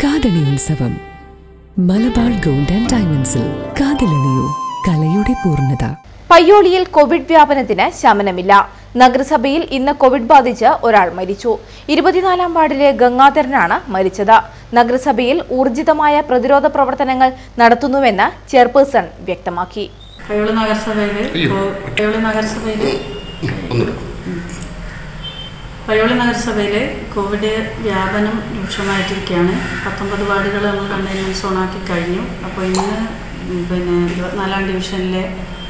കാതണി ഉത്സവം Malabar gold and ഡയമണ്ട്സിൽ കാതിലണിയൂ കലയുടെ പൂർണ്ണത. പയ്യോളിയിൽ കോവിഡ് വ്യാപനത്തിന് ശമനമില്ല. നഗരസഭയിൽ ഇന്ന് കോവിഡ് ബാധിച്ച് ഒരാൾ മരിച്ചു. 24-ാം വാർഡിലെ ഗംഗാധരനാണ് മരിച്ചത്. നഗരസഭയിൽ ഊർജിതമായ പ്രതിരോധ പ്രവർത്തനങ്ങൾ നടത്തുന്നുവെന്ന് ചെയർപേഴ്സൺ വ്യക്തമാക്കി. പയ്യോളി നഗരസഭയിൽ കോവിഡ് വ്യാപനം രൂക്ഷമായിട്ടിരിക്കുകയാണ്. 19 വാർഡുകൾ നമ്മൾ കണ്ടെയ്ൻമെൻറ് സോണാക്കി കഴിഞ്ഞു. അപ്പോൾ ഇന്ന് 24-ാം ഡിവിഷനിലെ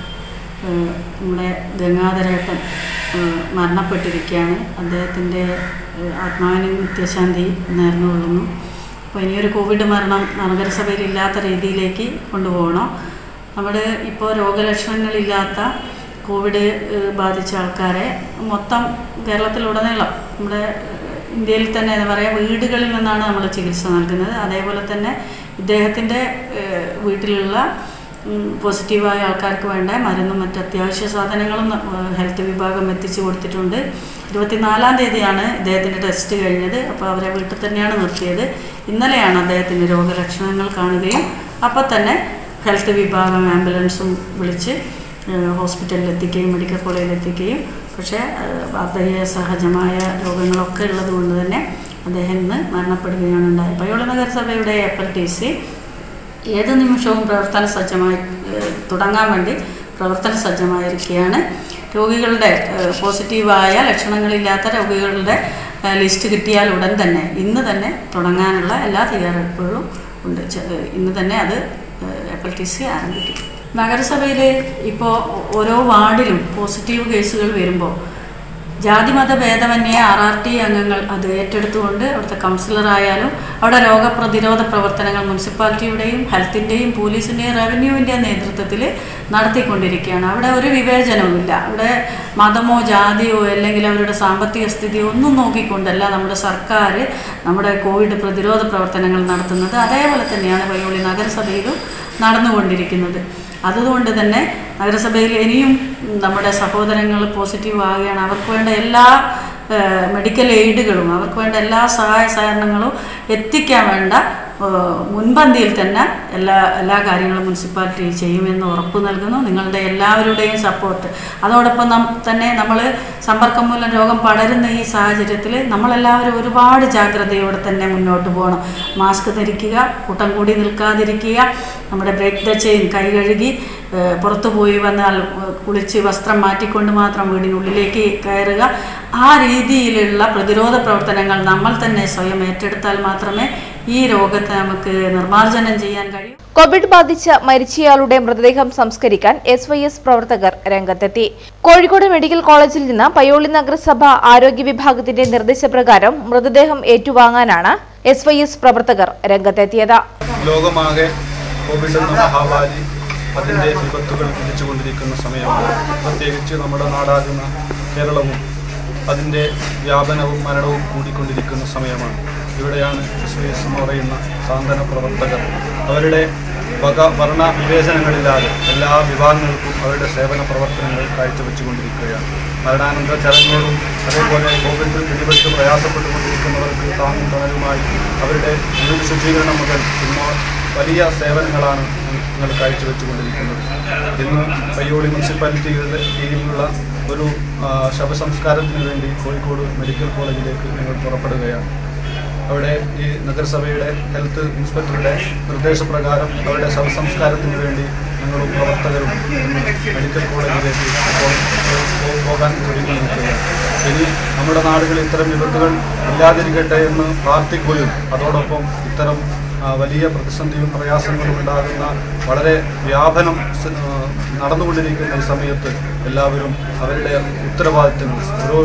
നമ്മുടെ ഗംഗാധരേട്ടൻ മരണപ്പെട്ടിരിക്കുകയാണ്. അദ്ദേഹത്തിൻ്റെ ആത്മാവിന് നിത്യശാന്തി നേർന്നുകൊള്ളുന്നു. അപ്പോൾ ഇനിയൊരു കോവിഡ് മരണം നഗരസഭയിൽ ഇല്ലാത്ത രീതിയിലേക്ക് കൊണ്ടുപോകണം. നമ്മുടെ ഇപ്പോൾ രോഗലക്ഷണങ്ങളില്ലാത്ത കോവിഡ് ബാധിച്ച ആൾക്കാരെ മൊത്തം കേരളത്തിലുടനീളം നമ്മുടെ ഇന്ത്യയിൽ തന്നെ എന്താ പറയുക വീടുകളിൽ നിന്നാണ് നമ്മൾ ചികിത്സ നൽകുന്നത്. അതേപോലെ തന്നെ ഇദ്ദേഹത്തിൻ്റെ വീട്ടിലുള്ള പോസിറ്റീവായ ആൾക്കാർക്ക് വേണ്ട മരുന്നും മറ്റ് അത്യാവശ്യ സാധനങ്ങളും ഹെൽത്ത് വിഭാഗം എത്തിച്ചു കൊടുത്തിട്ടുണ്ട്. 24-ാം തീയതിയാണ് ഇദ്ദേഹത്തിൻ്റെ ടെസ്റ്റ് കഴിഞ്ഞത്. അപ്പോൾ അവരെ വീട്ടിൽ തന്നെയാണ് നിർത്തിയത്. ഇന്നലെയാണ് അദ്ദേഹത്തിൻ്റെ രോഗലക്ഷണങ്ങൾ കാണുകയും അപ്പോൾ തന്നെ ഹെൽത്ത് വിഭാഗം ആംബുലൻസും വിളിച്ച് ഹോസ്പിറ്റലിൽ എത്തിക്കുകയും മെഡിക്കൽ കോളേജിൽ എത്തിക്കുകയും പക്ഷേ വാർദ്ധക്യ സഹജമായ രോഗങ്ങളൊക്കെ ഉള്ളത് കൊണ്ട് തന്നെ അദ്ദേഹം ഇന്ന് മരണപ്പെടുകയാണ് ഉണ്ടായത്. പയ്യോളി നഗരസഭയുടെ FLTC ഏത് നിമിഷവും പ്രവർത്തന സജ്ജമായി തുടങ്ങാൻ വേണ്ടി പ്രവർത്തന സജ്ജമായിരിക്കുകയാണ്. രോഗികളുടെ പോസിറ്റീവായ ലക്ഷണങ്ങളില്ലാത്ത രോഗികളുടെ ലിസ്റ്റ് കിട്ടിയാൽ ഉടൻ തന്നെ ഇന്ന് തന്നെ തുടങ്ങാനുള്ള എല്ലാ തയ്യാറെടുപ്പുകളും ഉണ്ട്. ഇന്ന് തന്നെ അത് FLTC ആരംഭിക്കും. നഗരസഭയിൽ ഇപ്പോൾ ഓരോ വാർഡിലും പോസിറ്റീവ് കേസുകൾ വരുമ്പോൾ ജാതിമത ഭേദമന്യേ RRT അംഗങ്ങൾ അത് ഏറ്റെടുത്തുകൊണ്ട് അവിടുത്തെ കൗൺസിലറായാലും അവിടെ രോഗപ്രതിരോധ പ്രവർത്തനങ്ങൾ മുനിസിപ്പാലിറ്റിയുടെയും ഹെൽത്തിൻ്റെയും പോലീസിൻ്റെയും റവന്യൂവിൻ്റെയും നേതൃത്വത്തിൽ നടത്തിക്കൊണ്ടിരിക്കുകയാണ്. അവിടെ ഒരു വിവേചനവുമില്ല. അവിടെ മതമോ ജാതിയോ അല്ലെങ്കിൽ അവരുടെ സാമ്പത്തിക സ്ഥിതിയോ ഒന്നും നോക്കിക്കൊണ്ടല്ല നമ്മുടെ സർക്കാർ നമ്മുടെ കോവിഡ് പ്രതിരോധ പ്രവർത്തനങ്ങൾ നടത്തുന്നത്. അതേപോലെ തന്നെയാണ് പയ്യോളി നഗരസഭയിലും നടന്നുകൊണ്ടിരിക്കുന്നത്. അതുകൊണ്ട് തന്നെ നഗരസഭയിൽ ഇനിയും നമ്മുടെ സഹോദരങ്ങൾ പോസിറ്റീവ് ആവുകയാണ്. അവർക്ക് വേണ്ട എല്ലാ മെഡിക്കൽ എയ്ഡുകളും അവർക്ക് വേണ്ട എല്ലാ സഹായ സഹകരണങ്ങളും എത്തിക്കാൻ വേണ്ട മുൻപന്തിയിൽ തന്നെ എല്ലാ കാര്യങ്ങളും മുനിസിപ്പാലിറ്റി ചെയ്യുമെന്ന് ഉറപ്പ് നൽകുന്നു. നിങ്ങളുടെ എല്ലാവരുടെയും സപ്പോർട്ട് അതോടൊപ്പം തന്നെ നമ്മൾ സമ്പർക്കം മൂലം രോഗം പടരുന്ന ഈ സാഹചര്യത്തിൽ നമ്മളെല്ലാവരും ഒരുപാട് ജാഗ്രതയോടെ തന്നെ മുന്നോട്ട് പോകണം. മാസ്ക് ധരിക്കുക, കൂട്ടം കൂടി നിൽക്കാതിരിക്കുക, നമ്മുടെ ബ്രേക്ക് ദ ചെയിൻ, കൈ കഴുകി പുറത്തു പോയി വന്നാൽ കുളിച്ച് വസ്ത്രം മാറ്റിക്കൊണ്ട് മാത്രം വീടിനുള്ളിലേക്ക് കയറുക. ആ രീതിയിലുള്ള പ്രതിരോധ പ്രവർത്തനങ്ങൾ നമ്മൾ തന്നെ സ്വയം ഏറ്റെടുത്താൽ മാത്രമേ ഈ രോഗത്തെ നമുക്ക് നിർമ്മാർജ്ജനം ചെയ്യാൻ കഴിയൂ. കോവിഡ് ബാധിച്ച് മരിച്ചയാളുടെ മൃതദേഹം സംസ്കരിക്കാൻ SYS പ്രവർത്തകർ രംഗത്തെത്തി. കോഴിക്കോട് മെഡിക്കൽ കോളേജിൽ നിന്ന് പയ്യോളി നഗരസഭ ആരോഗ്യ വിഭാഗത്തിന്റെ നിർദ്ദേശപ്രകാരം മൃതദേഹം ഏറ്റുവാങ്ങാനാണ് SYS പ്രവർത്തകർ രംഗത്തെത്തിയത്. ലോകമാകെ കോവിഡ് എന്ന മഹാമാരി അതിൻ്റെ വിപത്തുകൾ പിടിച്ചുകൊണ്ടിരിക്കുന്ന സമയമാണ്. പ്രത്യേകിച്ച് നമ്മുടെ നാടാകുന്ന കേരളവും അതിൻ്റെ വ്യാപനവും മരണവും കൂടിക്കൊണ്ടിരിക്കുന്ന സമയമാണ്. ഇവിടെയാണ് SYS എന്ന് പറയുന്ന സാന്ത്വന പ്രവർത്തകർ അവരുടെ ഭരണ വിവേചനങ്ങളില്ലാതെ എല്ലാ വിഭാഗങ്ങൾക്കും അവരുടെ സേവന പ്രവർത്തനങ്ങൾ കാഴ്ചവെച്ചുകൊണ്ടിരിക്കുകയാണ്. മരണാനന്തര ചടങ്ങുകളും അതേപോലെ കോവിഡ് പിടിപെട്ട് പ്രയാസപ്പെട്ടുകൊണ്ടിരിക്കുന്നവർക്ക് താങ്ങും തണലുമായി അവരുടെ വീട് ശുചീകരണം മുതൽ ഇന്ന് വലിയ സേവനങ്ങളാണ് നിങ്ങൾ കാഴ്ചവെച്ചുകൊണ്ടിരിക്കുന്നത്. ഇന്ന് പയ്യോളി മുനിസിപ്പാലിറ്റിയുടെ കീഴിലുള്ള ഒരു ശവസംസ്കാരത്തിന് വേണ്ടി കോഴിക്കോട് മെഡിക്കൽ കോളേജിലേക്ക് നിങ്ങൾ പുറപ്പെടുകയാണ്. അവിടെ ഈ നഗരസഭയുടെ ഹെൽത്ത് ഇൻസ്പെക്ടറുടെ നിർദ്ദേശപ്രകാരം അവരുടെ ശവസംസ്കാരത്തിന് വേണ്ടി ഞങ്ങളും പ്രവർത്തകരും മെഡിക്കൽ കോളേജിലേക്ക് പോകാൻ ഒരുങ്ങിയിരിക്കുകയാണ്. ഇനി നമ്മുടെ നാടുകളിൽ ഇത്തരം വിപത്തുകൾ ഇല്ലാതിരിക്കട്ടെ എന്ന് പ്രാർത്ഥിക്കുകയും അതോടൊപ്പം ഇത്തരം വലിയ പ്രതിസന്ധിയും പ്രയാസങ്ങളും ഉണ്ടാകുന്ന വളരെ വ്യാപനം നടന്നുകൊണ്ടിരിക്കുന്ന ഈ സമയത്ത് എല്ലാവരും അവരുടെ ഉത്തരവാദിത്തങ്ങൾ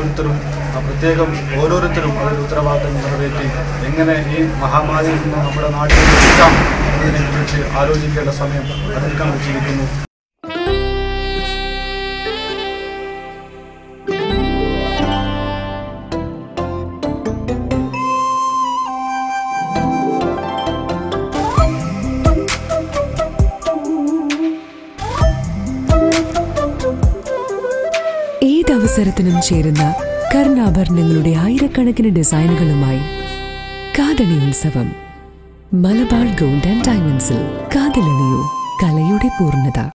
ഓരോരുത്തരും അവരുടെ ഉത്തരവാദിത്തങ്ങൾ നിറവേറ്റി എങ്ങനെ ഈ മഹാമാരിയിൽ നിന്ന് നമ്മുടെ നാട്ടിൽ എത്തിക്കാം എന്നതിനെക്കുറിച്ച് ആലോചിക്കേണ്ട സമയം അതിക്രമിച്ചിരിക്കുന്നു. ഏതവസരത്തിനും ചേരുന്ന കർണാഭരണങ്ങളുടെ ആയിരക്കണക്കിന് ഡിസൈനുകളുമായി കാതണി ഉത്സവം മലബാർ ഗോൾഡ് ആൻഡ് ഡയമണ്ട്സിൽ കാതിലണിയൂ കലയുടെ പൂർണ്ണത.